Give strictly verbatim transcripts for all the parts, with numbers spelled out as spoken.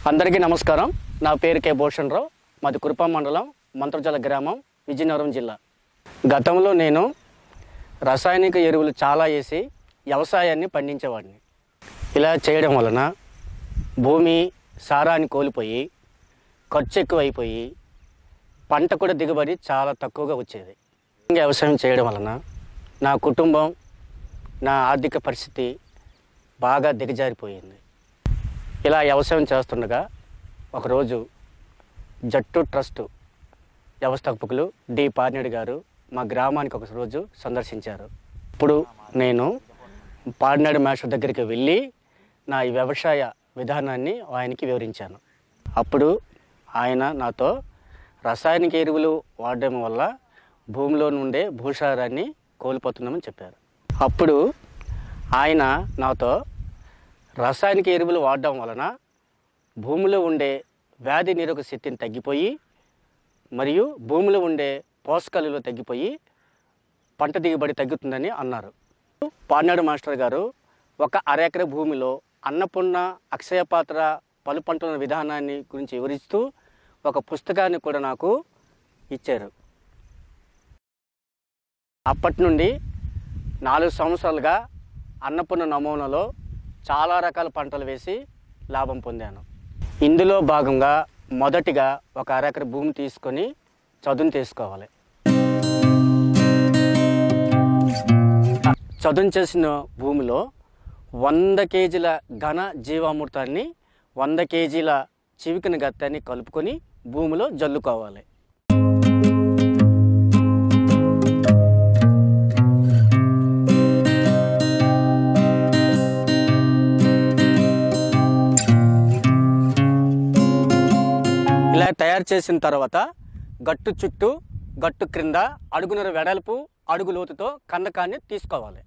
అందరికీ నమస్కారం. నా పేరు కే భూషణ్ రావు. మాది కురుపాం మండలం, మంత్రజల గ్రామం, విజయనగరం జిల్లా. గతంలో నేను రసాయనిక ఎరువులు చాలా వేసి వ్యవసాయాన్ని పండించేవాడిని. ఇలా చేయడం వలన భూమి సారాన్ని కోల్పోయి ఖర్చు ఎక్కువైపోయి పంట కూడా దిగుబడి చాలా తక్కువగా వచ్చేది. వ్యవసాయం చేయడం వలన నా కుటుంబం, నా ఆర్థిక పరిస్థితి బాగా దిగజారిపోయింది. ఇలా వ్యవసాయం చేస్తుండగా ఒకరోజు జట్టు ట్రస్ట్ వ్యవస్థాపకులు డి పార్నేడు గారు మా గ్రామానికి ఒక రోజు సందర్శించారు. ఇప్పుడు నేను పార్నేడు మాస్టర్ దగ్గరికి వెళ్ళి నా ఈ వ్యవసాయ విధానాన్ని ఆయనకి వివరించాను. అప్పుడు ఆయన నాతో రసాయనిక ఎరువులు వాడడం వల్ల భూమిలో నుండే భూసారాన్ని కోల్పోతున్నామని చెప్పారు. అప్పుడు ఆయన నాతో రసాయనిక ఎరువులు వాడడం వలన భూమిలో ఉండే వ్యాధి నిరోధక శక్తిని తగ్గిపోయి మరియు భూమిలో ఉండే పోషకాలు తగ్గిపోయి పంట దిగుబడి తగ్గుతుందని అన్నారు. పార్నేడు మాస్టర్ గారు ఒక అరెకర భూమిలో అన్నపూర్ణ అక్షయ పాత్ర పలు పంటల విధానాన్ని గురించి వివరిస్తూ ఒక పుస్తకాన్ని కూడా నాకు ఇచ్చారు. అప్పటి నుండి నాలుగు సంవత్సరాలుగా అన్నపూర్ణ నమూనాలో చాలా రకాల పంటలు వేసి లాభం పొందాను. ఇందులో భాగంగా మొదటిగా ఒక అరెకర భూమి తీసుకొని చదును తీసుకోవాలి. చదును చేసిన భూమిలో వంద కేజీల ఘన జీవామృతాన్ని వంద కేజీల చివికిన గత్తాన్ని కలుపుకొని భూమిలో జల్లుకోవాలి. ఇలా తయారు చేసిన తర్వాత గట్టు చుట్టూ గట్టు క్రింద అడుగున్నర వెడల్పు అడుగు లోతుతో కందకాన్ని తీసుకోవాలి.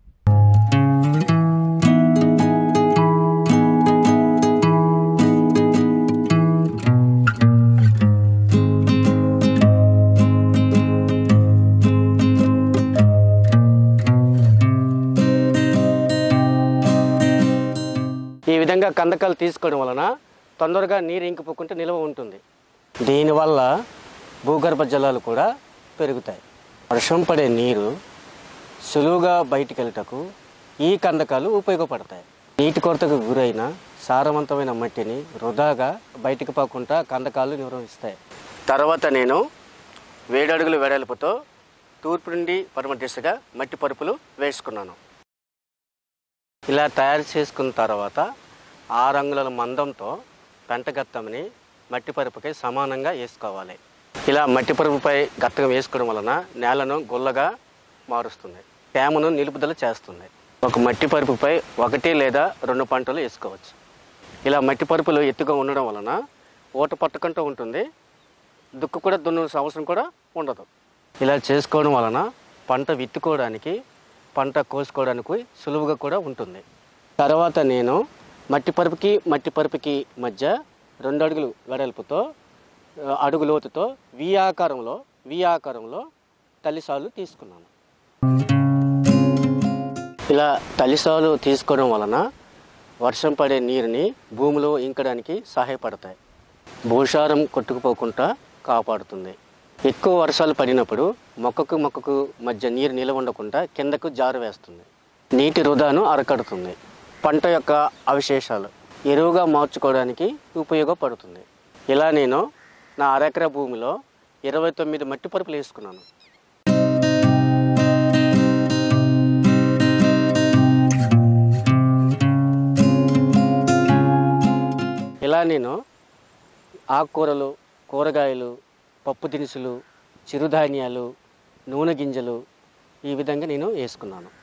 ఈ విధంగా కందకాలు తీసుకోవడం వలన తొందరగా నీరు ఇంకిపోకుండా నిల్వ ఉంటుంది. దీనివల్ల భూగర్భ జలాలు కూడా పెరుగుతాయి. వర్షం పడే నీరు సులువుగా బయటికి వెళ్ళటకు ఈ కందకాలు ఉపయోగపడతాయి. నీటి కొరతకు గురైన సారవంతమైన మట్టిని వృధాగా బయటికి పోకుండా కందకాలు నిర్వహిస్తాయి. తర్వాత నేను వేడడుగుల వెడల్పుతో తూర్పు నుండి పడమర దిశగా మట్టి పరుపులు వేసుకున్నాను. ఇలా తయారు చేసుకున్న తర్వాత ఆరు అంగుళాల మందంతో పెంటగత్తమని మట్టి పరుపుపై సమానంగా వేసుకోవాలి. ఇలా మట్టి పరుపుపై గత్తగా వేసుకోవడం వలన నేలను గుల్లగా మారుస్తుంది, తేమను నిలుపుదల చేస్తుంది. ఒక మట్టి పరుపుపై ఒకటి లేదా రెండు పంటలు వేసుకోవచ్చు. ఇలా మట్టి పరుపులు ఎత్తుగా ఉండడం వలన ఊట పట్టకుండా ఉంటుంది, దుక్కు కూడా దున్నవలసిన అవసరం కూడా ఉండదు. ఇలా చేసుకోవడం వలన పంట విత్తుకోవడానికి పంట కోసుకోవడానికి సులువుగా కూడా ఉంటుంది. తర్వాత నేను మట్టి పరుపుకి మట్టి పరుపుకి మధ్య రెండు అడుగులు వెడల్పుతో అడుగు లోతుతో వి ఆకారంలో వి ఆకారంలో తల్లిసాలు తీసుకున్నాను. ఇలా తల్లిసాలు తీసుకోవడం వలన వర్షం పడే నీరుని భూమిలో ఇంకడానికి సహాయపడతాయి, భూసారం కొట్టుకుపోకుండా కాపాడుతుంది. ఎక్కువ వర్షాలు పడినప్పుడు మొక్కకు మొక్కకు మధ్య నీరు నిల్వ ఉండకుండా కిందకు జారు వేస్తుంది, నీటి వృధాను అరకడుతుంది. పంట యొక్క అవశేషాలు ఎరువుగా మార్చుకోవడానికి ఉపయోగపడుతుంది. ఇలా నేను నా అరెకర భూమిలో ఇరవై తొమ్మిది మట్టి పరుపులు వేసుకున్నాను. ఇలా నేను ఆకుకూరలు, కూరగాయలు, పప్పు దినుసులు, చిరుధాన్యాలు, నూనె గింజలు ఈ విధంగా నేను వేసుకున్నాను.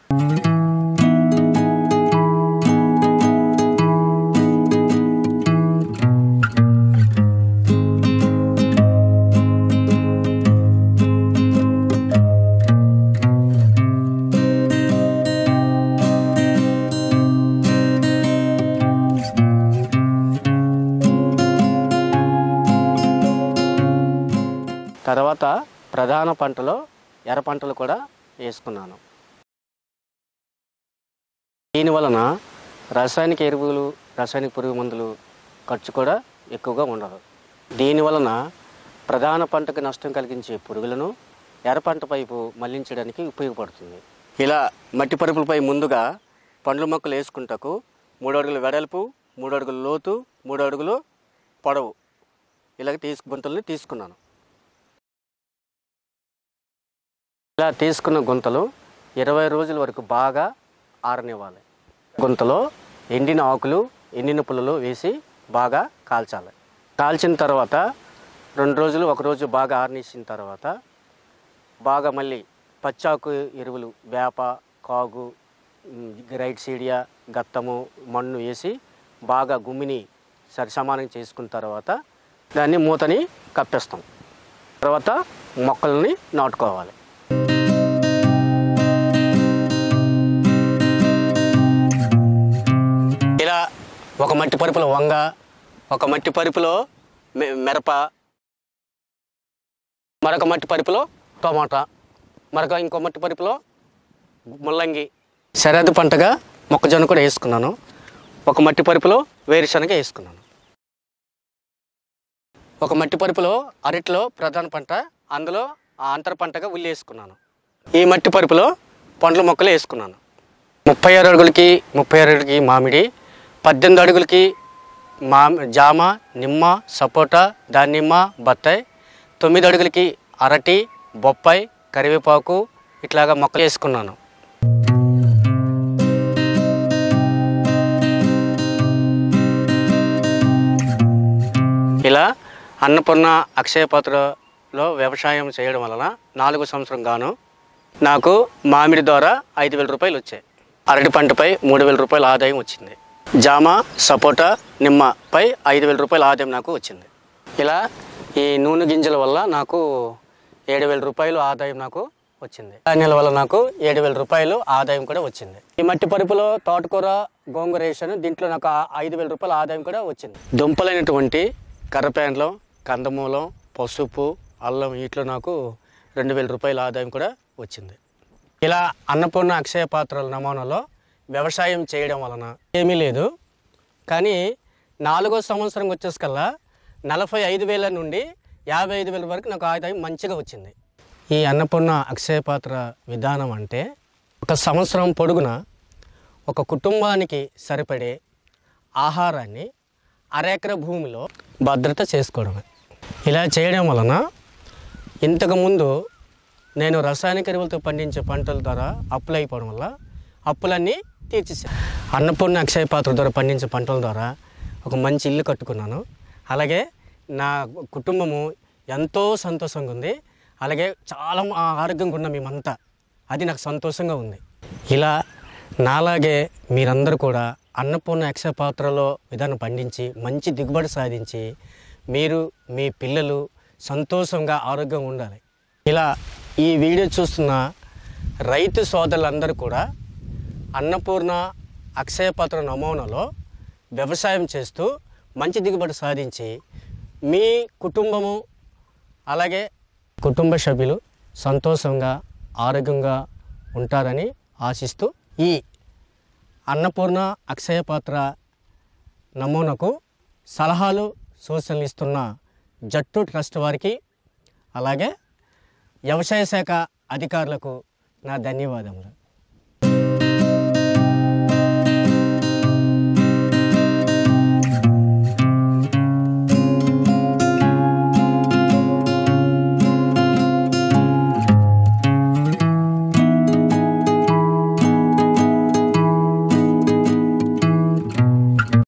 తర్వాత ప్రధాన పంటలో ఎర్ర పంటలు కూడా వేసుకున్నాను. దీనివలన రసాయనిక ఎరువులు, రసాయనిక పురుగు మందులు ఖర్చు కూడా ఎక్కువగా ఉండదు. దీనివలన ప్రధాన పంటకు నష్టం కలిగించే పురుగులను ఎర్ర పంట పైపు మళ్లించడానికి ఉపయోగపడుతుంది. ఇలా మట్టి పరుపులపై ముందుగా పండ్ల మొక్కలు వేసుకుంటకు మూడు అడుగుల వెడల్పు, మూడు అడుగుల లోతు, మూడు అడుగులు పొడవు ఇలాగ తీసుకు గుంతల్ని తీసుకున్నాను. ఇలా తీసుకున్న గుంతలు ఇరవై రోజుల వరకు బాగా ఆరనివ్వాలి. గుంతలో ఎండిన ఆకులు, ఎండిన పుల్లలు వేసి బాగా కాల్చాలి. కాల్చిన తర్వాత రెండు రోజులు ఒకరోజు బాగా ఆరనిచ్చిన తర్వాత బాగా మళ్ళీ పచ్చాకు ఎరువులు వేప, కాగు, రైట్ సీడియా, గత్తము, మన్ను వేసి బాగా గుమ్మిని సరి సమానం చేసుకున్న తర్వాత దాన్ని మూతని కప్పేస్తాం. తర్వాత మొక్కల్ని నాటుకోవాలి. ఇలా ఒక మట్టి పరుపులో వంగ, ఒక మట్టి పరుపులో మిరప, మరొక మట్టి పరుపులో టమాటా, మరొక ఇంకో మట్టి పరుపులో ముల్లంగి, సరిహద్దు పంటగా మొక్కజొన్న కూడా వేసుకున్నాను. ఒక మట్టి పరుపులో వేరుశనగ వేసుకున్నాను. ఒక మట్టి పరుపులో అరటిలో ప్రధాన పంట, అందులో ఆ అంతర పంటగా ఉల్లి వేసుకున్నాను. ఈ మట్టి పరుపులో పండ్ల మొక్కలు వేసుకున్నాను. ముప్పై ఆరు అడుగులకి ముప్పై ఆరు అడుగులకి మామిడి, పద్దెనిమిది అడుగులకి మా జామ, నిమ్మ, సపోటా, దానిమ్మ, బత్తాయి, తొమ్మిది అడుగులకి అరటి, బొప్పాయి, కరివేపాకు ఇట్లాగా మొక్కలు వేసుకున్నాను. ఇలా అన్నపూర్ణ అక్షయ పాత్రలో వ్యవసాయం చేయడం వలన నాలుగు సంవత్సరం గాను నాకు మామిడి ద్వారా ఐదు వేల రూపాయలు వచ్చాయి. అరటి పంటపై మూడు వేల రూపాయల ఆదాయం వచ్చింది. జామ, సపోటా, నిమ్మపై ఐదు వేల రూపాయల ఆదాయం నాకు వచ్చింది. ఇలా ఈ నూనె గింజల వల్ల నాకు ఏడు వేల రూపాయలు ఆదాయం నాకు వచ్చింది. ధాన్యాల వల్ల నాకు ఏడు వేల రూపాయలు ఆదాయం కూడా వచ్చింది. ఈ మట్టి పరుపులో తోటకూర, గోంగూర వేసాను. దీంట్లో నాకు ఐదు వేల రూపాయల ఆదాయం కూడా వచ్చింది. దుంపలైనటువంటి కర్రపేండ్లం, కందమూలం, పసుపు, అల్లం వీటిలో నాకు రెండు వేల రూపాయల ఆదాయం కూడా వచ్చింది. ఇలా అన్నపూర్ణ అక్షయ పాత్రల నమూనాలో వ్యవసాయం చేయడం వలన ఏమీ లేదు, కానీ నాలుగో సంవత్సరం వచ్చేసకల్లా నలభై ఐదు వేల నుండి యాభై ఐదు వేల వరకు నాకు ఆదాయం మంచిగా వచ్చింది. ఈ అన్నపూర్ణ అక్షయ పాత్ర విధానం అంటే ఒక సంవత్సరం పొడుగున ఒక కుటుంబానికి సరిపడే ఆహారాన్ని అరెకర భూమిలో భద్రత చేసుకోవడమే. ఇలా చేయడం వలన ఇంతకుముందు నేను రసాయనిక ఎరువులతో పండించే పంటల ద్వారా అప్పులు అయిపోవడం వల్ల అప్పులన్నీ తీర్చేసాను. అన్నపూర్ణ అక్షయ పాత్ర ద్వారా పండించే పంటల ద్వారా ఒక మంచి ఇల్లు కట్టుకున్నాను. అలాగే నా కుటుంబము ఎంతో సంతోషంగా ఉంది. అలాగే చాలా ఆరోగ్యంగా ఉన్న మేమంతా, అది నాకు సంతోషంగా ఉంది. ఇలా నాలాగే మీరందరూ కూడా అన్నపూర్ణ అక్షయ పాత్రలో విధానం పండించి మంచి దిగుబడి సాధించి మీరు మీ పిల్లలు సంతోషంగా ఆరోగ్యంగా ఉండాలి. ఇలా ఈ వీడియో చూస్తున్న రైతు సోదరులందరూ కూడా అన్నపూర్ణ అక్షయ పాత్ర నమూనాలో వ్యవసాయం చేస్తూ మంచి దిగుబడి సాధించి మీ కుటుంబము అలాగే కుటుంబ సభ్యులు సంతోషంగా ఆరోగ్యంగా ఉంటారని ఆశిస్తూ ఈ అన్నపూర్ణ అక్షయ పాత్ర నమూనాకు సలహాలు సూచనలు ఇస్తున్న జట్టు ట్రస్ట్ వారికి అలాగే వ్యవసాయ శాఖ అధికారులకు నా ధన్యవాదములు.